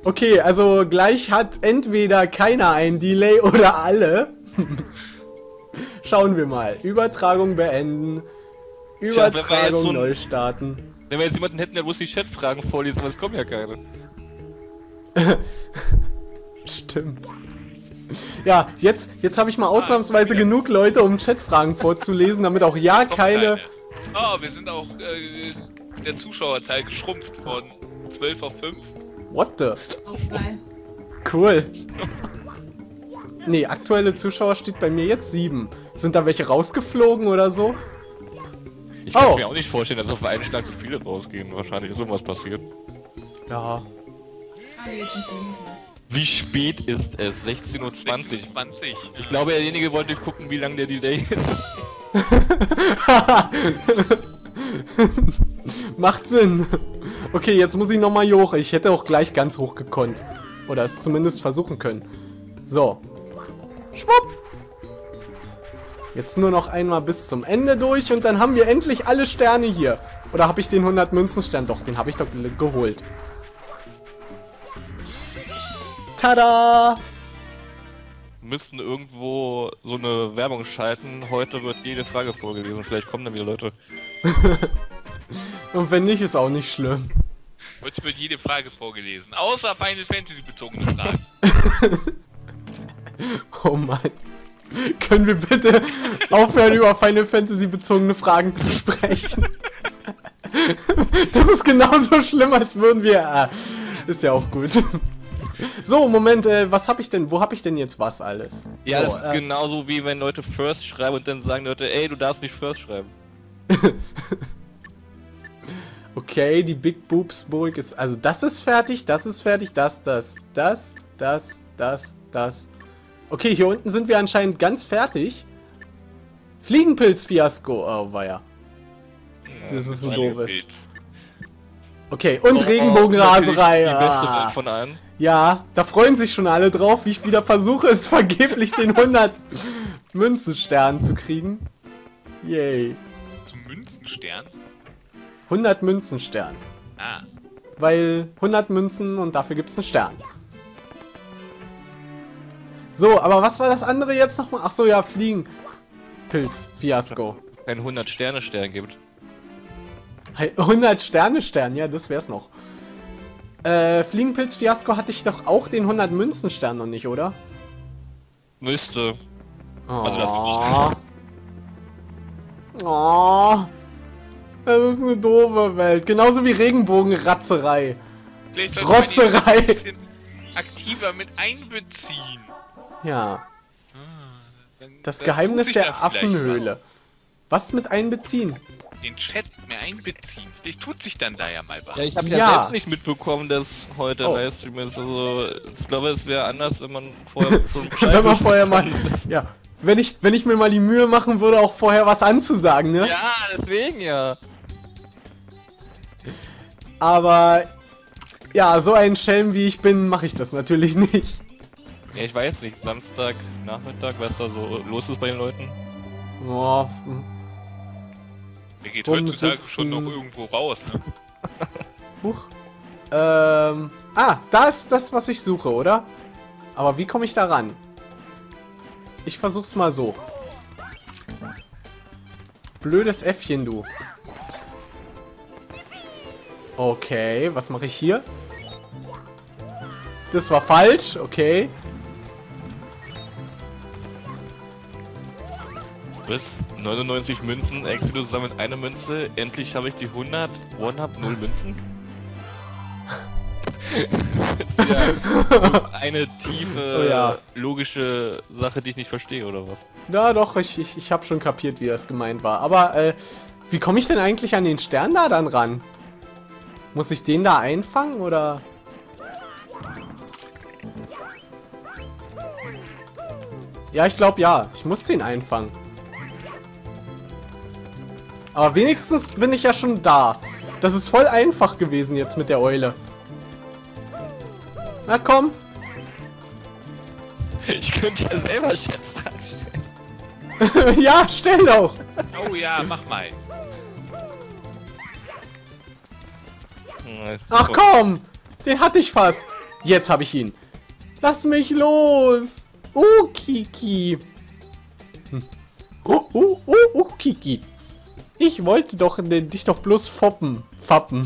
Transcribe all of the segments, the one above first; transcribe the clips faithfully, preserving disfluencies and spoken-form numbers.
Okay, also gleich hat entweder keiner ein Delay oder alle. Schauen wir mal. Übertragung beenden. Übertragung ja, so neu starten. Wenn wir jetzt jemanden hätten, der muss die Chatfragen vorlesen, aber es kommen ja keine. Stimmt. Ja, jetzt, jetzt habe ich mal ausnahmsweise ah, genug Leute, um Chatfragen vorzulesen, damit auch ja keine... keine. Oh, wir sind auch äh, der Zuschauerzahl geschrumpft von zwölf auf fünf. What the? Oh, geil. Cool. Nee, aktuelle Zuschauer steht bei mir jetzt sieben. Sind da welche rausgeflogen oder so? Ich kann oh. mir auch nicht vorstellen, dass auf einen Schlag so viele rausgehen. Wahrscheinlich ist irgendwas passiert. Ja. Ah, jetzt sind sie nicht mehr. Wie spät ist es? sechzehn Uhr zwanzig. sechzehn Uhr zwanzig. Ich glaube, derjenige wollte gucken, wie lang der Delay ist. Macht Sinn. Okay, jetzt muss ich nochmal hier hoch. Ich hätte auch gleich ganz hoch gekonnt. Oder es zumindest versuchen können. So. Schwupp. Jetzt nur noch einmal bis zum Ende durch und dann haben wir endlich alle Sterne hier. Oder habe ich den hundert Münzenstern? Doch, den habe ich doch geholt. Tada! Wir müssten irgendwo so eine Werbung schalten. Heute wird jede Frage vorgelesen. Vielleicht kommen dann wieder Leute. Und wenn nicht, ist auch nicht schlimm. Heute wird jede Frage vorgelesen. Außer Final Fantasy bezogene Fragen. Oh Mann. Können wir bitte aufhören, über Final Fantasy bezogene Fragen zu sprechen? Das ist genauso schlimm, als würden wir... Ah, ist ja auch gut. So, Moment, äh, was hab ich denn? Wo hab ich denn jetzt was alles? Ja, so, das ist äh, genauso wie wenn Leute First schreiben und dann sagen Leute, ey, du darfst nicht First schreiben. Okay, die Big Boobs Burg ist... Also das ist fertig, das ist fertig, das, das, das, das, das, das... Okay, hier unten sind wir anscheinend ganz fertig. Fliegenpilz-Fiasko. Oh, weia. Das ist ein doofes. Okay, und oh, Regenbogenraserei. Die beste Ah. Welt von allen. Ja, da freuen sich schon alle drauf, wie ich wieder versuche, es vergeblich den hundert Münzenstern zu kriegen. Yay. Zum Münzenstern? hundert Münzenstern. Ah. Weil hundert Münzen und dafür gibt es einen Stern. So, aber was war das andere jetzt nochmal? Ach so, ja, Fliegenpilz-Fiasko. Ein hundert Sterne Stern gibt. hundert Sterne Stern, ja, das wär's noch. Äh, Fliegenpilz-Fiasko hatte ich doch auch den hundert Münzenstern noch nicht, oder? Müsste. Oh. Also das Oh. Das ist eine doofe Welt. Genauso wie Regenbogenratzerei. Vielleicht sollte man die Rotzerei. ein bisschen aktiver mit einbeziehen. Ja. Ah, dann, Das dann Geheimnis tut sich der da vielleicht Affenhöhle. Was mit einbeziehen? was. Den Chat mehr einbeziehen. Vielleicht tut sich dann da ja mal was. Ja, ich habe ja, Ja. selbst nicht mitbekommen, dass heute Oh. Livestream ist. Also, ich glaube, es wäre anders, wenn man vorher schon Bescheid Wenn man wusste. vorher mal... Ja. Wenn ich, wenn ich mir mal die Mühe machen würde, auch vorher was anzusagen, ne? Ja, deswegen ja. Aber... Ja, so ein Schelm wie ich bin, mache ich das natürlich nicht. Ja, ich weiß nicht. Samstag, Nachmittag, was da so los ist bei den Leuten. Oh, Der geht rumsitzen. heutzutage schon noch irgendwo raus. Ne? Huch. Ähm... Ah, da ist das, was ich suche, oder? Aber wie komme ich da ran? Ich versuch's mal so. Blödes Äffchen, du. Okay, was mache ich hier? Das war falsch, okay. Bis neunundneunzig Münzen, Exodus sammelt eine Münze. Endlich habe ich die hundert. One hab null Münzen. Ja, eine tiefe, Oh ja. logische Sache, die ich nicht verstehe, oder was? Na doch, ich, ich, ich habe schon kapiert, wie das gemeint war. Aber, äh, wie komme ich denn eigentlich an den Stern da dann ran? Muss ich den da einfangen, oder? Ja, ich glaube ja. Ich muss den einfangen. Aber wenigstens bin ich ja schon da. Das ist voll einfach gewesen jetzt mit der Eule. Na komm. Ich könnte ja selber Chatfragen stellen. Ja, stell doch. Oh ja, mach mal. Ach komm. Den hatte ich fast. Jetzt habe ich ihn. Lass mich los. Oh, Kiki. Hm. Oh, oh, oh, oh, Kiki. Ich wollte doch dich doch bloß foppen. Fappen.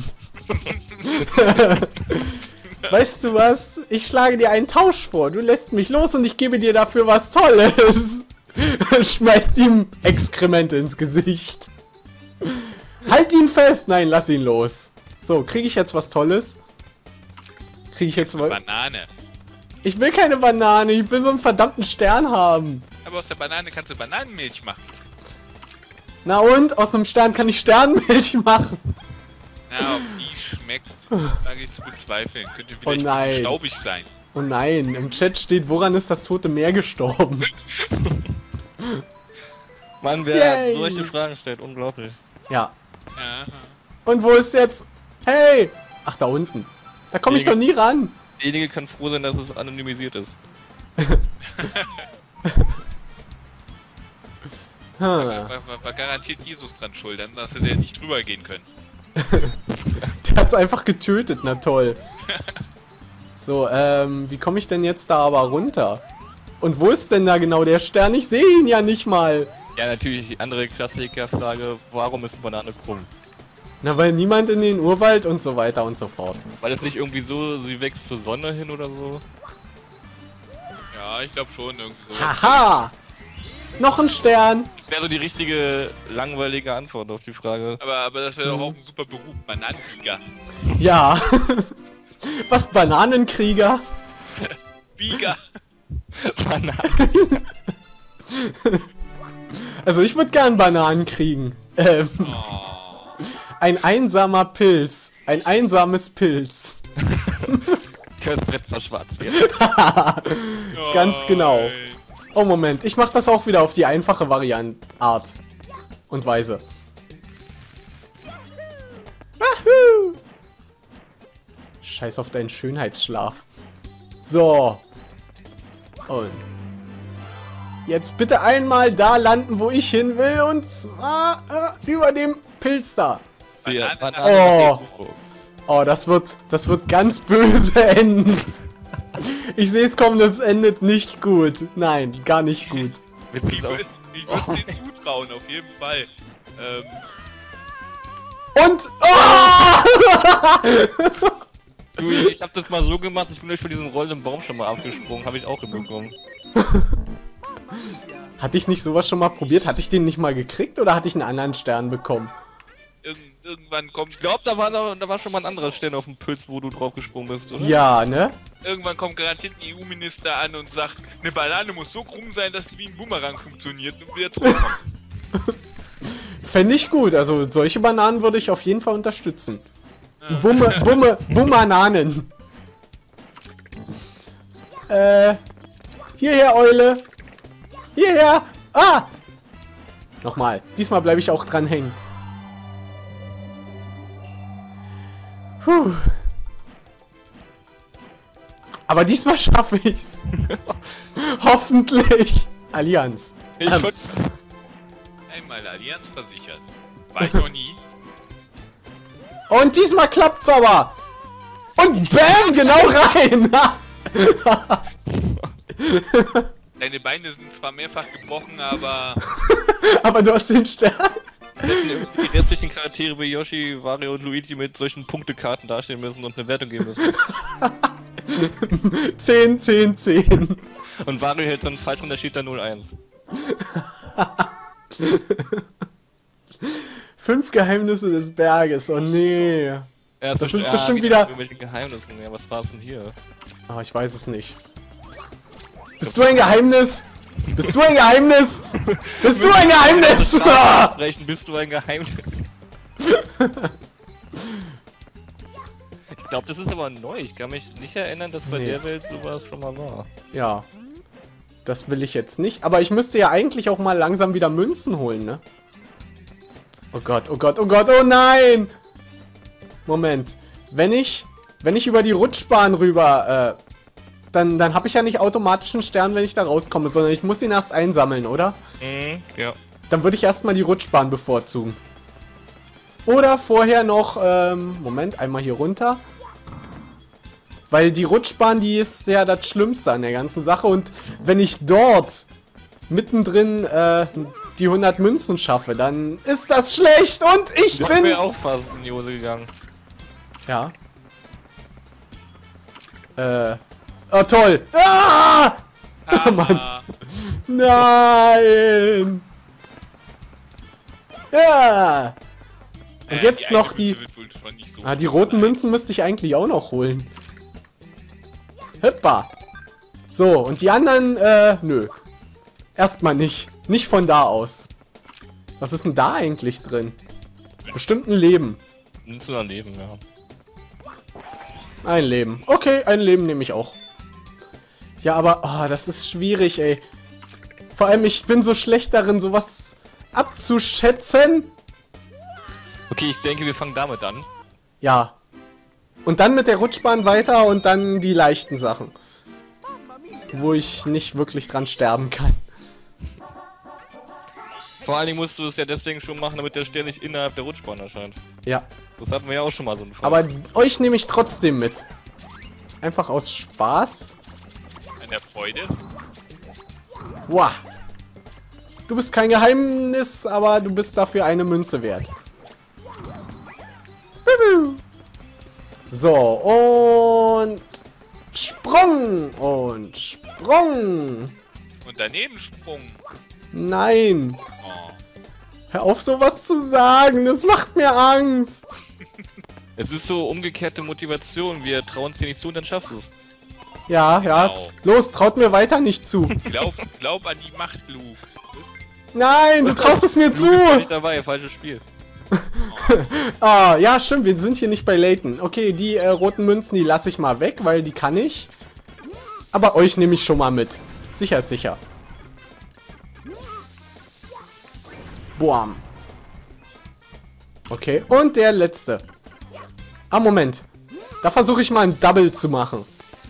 Weißt du was? Ich schlage dir einen Tausch vor. Du lässt mich los und ich gebe dir dafür was Tolles. Schmeißt ihm Exkremente ins Gesicht. Halt ihn fest. Nein, lass ihn los. So, kriege ich jetzt was Tolles? Kriege ich jetzt was? Banane. Ich will keine Banane. Ich will so einen verdammten Stern haben. Aber aus der Banane kannst du Bananenmilch machen. Na und? Aus einem Stern kann ich Sternmilch machen. Na, ob die schmeckt, sage ich zu bezweifeln. Könnte vielleicht Oh ein nein. bisschen staubig sein. Oh nein, im Chat steht, woran ist das Tote Meer gestorben? Mann, wer Yay. solche Fragen stellt, unglaublich. Ja. Ja. Und wo ist jetzt? Hey! Ach, da unten. Da komme ich doch nie ran. Derjenige kann froh sein, dass es anonymisiert ist. Hm. War, war, war garantiert Jesus dran schuld, dann dass er nicht drüber gehen können. Der hat's einfach getötet, na toll. So, ähm, wie komme ich denn jetzt da aber runter? Und wo ist denn da genau der Stern? Ich sehe ihn ja nicht mal. Ja, natürlich die andere Klassikerfrage, warum ist eine Banane krumm? Na, weil niemand in den Urwald und so weiter und so fort. Weil es nicht irgendwie so, sie wächst zur Sonne hin oder so? Ja, ich glaube schon irgendwie so. Haha! Noch ein Stern. Das wäre so die richtige, langweilige Antwort auf die Frage. Aber, aber das wäre doch Mhm. auch ein super Beruf, Bananenbieger. Ja. Was, Bananenkrieger? Bieger. Banane. Also ich würde gern Bananen kriegen. Ähm, Oh. ein einsamer Pilz. Ein einsames Pilz. Das Brett schwarz wird. Ganz genau. Nein. Oh Moment, ich mach das auch wieder auf die einfache Variante, Art und Weise. Wahoo! Scheiß auf deinen Schönheitsschlaf. So. Und jetzt bitte einmal da landen, wo ich hin will, und zwar äh, über dem Pilz da. Ja, Oh. Oh, das wird, das wird ganz böse enden. Ich sehe es kommen, das endet nicht gut. Nein, gar nicht gut. Ich Witzig auch. würde es denen zutrauen, auf jeden Fall. Ähm, Und... Oh! Du, ich hab das mal so gemacht, ich bin euch von diesem rollenden Baum schon mal abgesprungen, habe ich auch hinbekommen. Hatte ich nicht sowas schon mal probiert? Hatte ich den nicht mal gekriegt oder hatte ich einen anderen Stern bekommen? irgend, irgendwann kommt, Ich glaube, da war, da, da war schon mal ein anderer Stern auf dem Pilz, wo du drauf gesprungen bist, oder? Ja, ne? irgendwann kommt garantiert ein E U-Minister an und sagt, eine Banane muss so krumm sein, dass sie wie ein Boomerang funktioniert und wieder zurückkommt. Fände ich gut. Also solche Bananen würde ich auf jeden Fall unterstützen. Bumme, Bumme, Bummananen. Äh, hierher, Eule. Hierher. Ah! Nochmal. Diesmal bleibe ich auch dran hängen. Puh. Aber diesmal schaffe ich's. Hoffentlich. Allianz. Ich Ähm. wollt- Einmal Allianz versichert. War ich noch nie. Und diesmal klappt's aber. Und bam, genau rein. Deine Beine sind zwar mehrfach gebrochen, aber Aber du hast den Stern. hätten irgendwie die restlichen Charaktere wie Yoshi, Wario und Luigi mit solchen Punktekarten dastehen müssen und eine Wertung geben müssen. zehn, zehn, zehn. Und Wario hält dann falsch und da steht da null eins. Fünf Geheimnisse des Berges. Oh nee. Ja, Das sind ja, bestimmt wieder wieder- irgendwelche Geheimnisse. Ja, was war's denn hier? Aber ich weiß es nicht. Bist du ein Geheimnis? Bist du ein Geheimnis? Bist du ein Geheimnis? Ah! Sprechen, bist du ein Geheimnis? Ich glaube, das ist aber neu. Ich kann mich nicht erinnern, dass bei Nee. der Welt sowas schon mal war. Ja. Das will ich jetzt nicht. Aber ich müsste ja eigentlich auch mal langsam wieder Münzen holen, ne? Oh Gott, oh Gott, oh Gott, oh nein! Moment. Wenn ich, wenn ich über die Rutschbahn rüber, äh, dann, dann habe ich ja nicht automatisch einen Stern, wenn ich da rauskomme, sondern ich muss ihn erst einsammeln, oder? Mhm, ja. Dann würde ich erstmal die Rutschbahn bevorzugen. Oder vorher noch, ähm, Moment, einmal hier runter. Weil die Rutschbahn, die ist ja das Schlimmste an der ganzen Sache. Und wenn ich dort mittendrin äh, die hundert Münzen schaffe, dann ist das schlecht. Und ich Das bin... wäre auch fast in die Hose gegangen. Ja. Äh. Oh, toll. Ah! Ah, Mann. Nein. Ja. Und Äh, jetzt eine noch die... Münze wird wohl schon nicht so Ah, die gut roten sein. Münzen müsste ich eigentlich auch noch holen. Hüppa. So, und die anderen, äh, nö. Erstmal nicht. Nicht von da aus. Was ist denn da eigentlich drin? Bestimmt ein Leben. Nimmst du daneben, ja. Ein Leben. Okay, ein Leben nehme ich auch. Ja, aber, oh, das ist schwierig, ey. Vor allem, ich bin so schlecht darin, sowas abzuschätzen. Okay, ich denke, wir fangen damit an. Ja. Und dann mit der Rutschbahn weiter und dann die leichten Sachen. Wo ich nicht wirklich dran sterben kann. Vor allen Dingen musst du es ja deswegen schon machen, damit der Stern nicht innerhalb der Rutschbahn erscheint. Ja. Das hatten wir ja auch schon mal so einen Fall. Aber euch nehme ich trotzdem mit. Einfach aus Spaß. An der Freude. Wow. Du bist kein Geheimnis, aber du bist dafür eine Münze wert. So, und Sprung und Sprung. Und daneben Sprung. Nein. Oh. Hör auf, sowas zu sagen. Das macht mir Angst. Es ist so umgekehrte Motivation. Wir trauen es dir nicht zu und dann schaffst du es. Ja, ja. Genau. Los, traut mir weiter nicht zu. Glaub, glaub an die Macht, Luke. Nein, du traust es mir Du bist ja zu. nicht dabei, falsches Spiel. Ah, ja, stimmt. Wir sind hier nicht bei Layton. Okay, die äh, roten Münzen, die lasse ich mal weg, weil die kann ich. Aber euch nehme ich schon mal mit. Sicher ist sicher. Boam. Okay, und der letzte. Ah, Moment. Da versuche ich mal ein Double zu machen.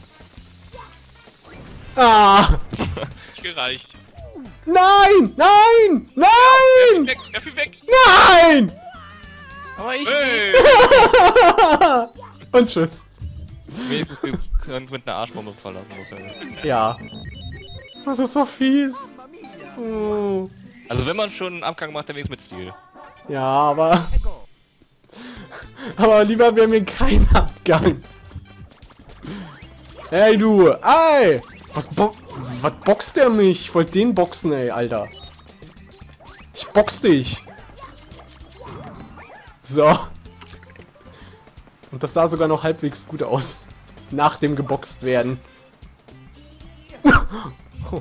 Ah! Nicht gereicht. Nein! Nein! Dafür Nein! weg, dafür weg. Nein! Aber ich Hey. Und tschüss. wenigstens jetzt könnt mit einer Arschbombe verlassen. Muss Ja. ja. Das ist so fies. Oh. Also wenn man schon einen Abgang macht, dann wenigstens mit Stil. Ja, aber... Aber lieber wäre mir kein Abgang. Hey, du! Ey! Was, bo was boxt der mich? Ich wollte den boxen, ey, Alter. Ich box dich. So. Und das sah sogar noch halbwegs gut aus. Nach dem geboxt werden. Oh.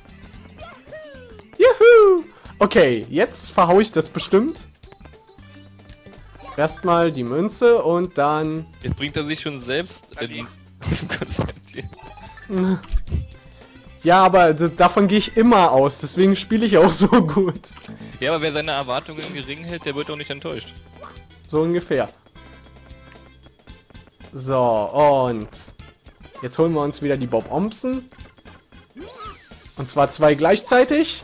Juhu! Okay, jetzt verhau ich das bestimmt. Erstmal die Münze und dann... Jetzt bringt er sich schon selbst in diesem Konzept hier. Ja, aber d- davon gehe ich immer aus, deswegen spiele ich auch so gut. Ja, aber wer seine Erwartungen gering hält, der wird auch nicht enttäuscht. So ungefähr. So, und... Jetzt holen wir uns wieder die Bob Ompsen. Und zwar zwei gleichzeitig.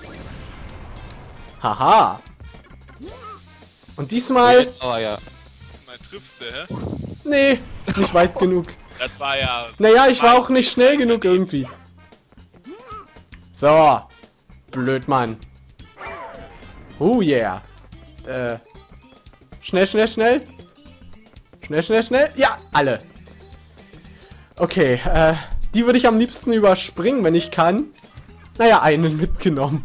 Haha. Und diesmal... Oh ja. Mal triffst du, hä? Nee, nicht weit genug. Das war ja... Naja, ich war auch nicht schnell genug irgendwie. So. Blöd, Mann. Oh yeah. Äh. Schnell, schnell, schnell. Schnell, schnell, schnell. Ja, alle. Okay, äh. Die würde ich am liebsten überspringen, wenn ich kann. Naja, einen mitgenommen.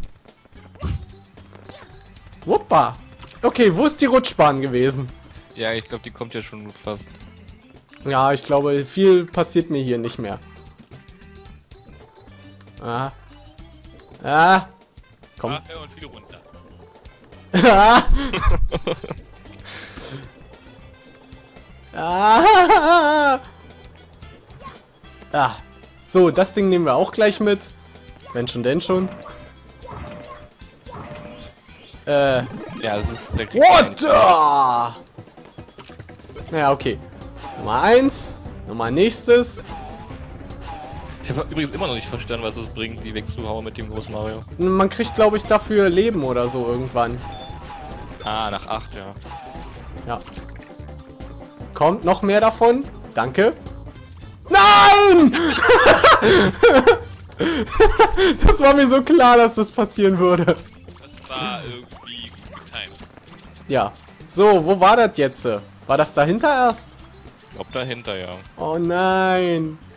Wuppa. Okay, wo ist die Rutschbahn gewesen? Ja, ich glaube, die kommt ja schon fast. Ja, ich glaube, viel passiert mir hier nicht mehr. Ah. Ah. Komm. Ach, ja, und wieder runter. Ah. Ah. Ah. So, das Ding nehmen wir auch gleich mit. Wenn schon, denn schon. Äh. Ja, das ist der What? Ah. Naja, okay. Nummer eins. Nummer nächstes. Ich habe übrigens immer noch nicht verstanden, was es bringt, die wegzuhauen mit dem Groß Mario. Man kriegt, glaube ich, dafür Leben oder so irgendwann. Ah, nach acht, ja. Ja. Kommt noch mehr davon. Danke. Nein! Das war mir so klar, dass das passieren würde. Das war irgendwie gut getimt. Ja. So, wo war das jetzt? War das dahinter erst? Ich glaub dahinter, ja. Oh nein.